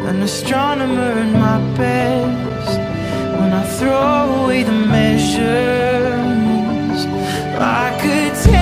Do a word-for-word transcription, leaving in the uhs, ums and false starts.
an astronomer in my best. When I throw away the measurements, I could tell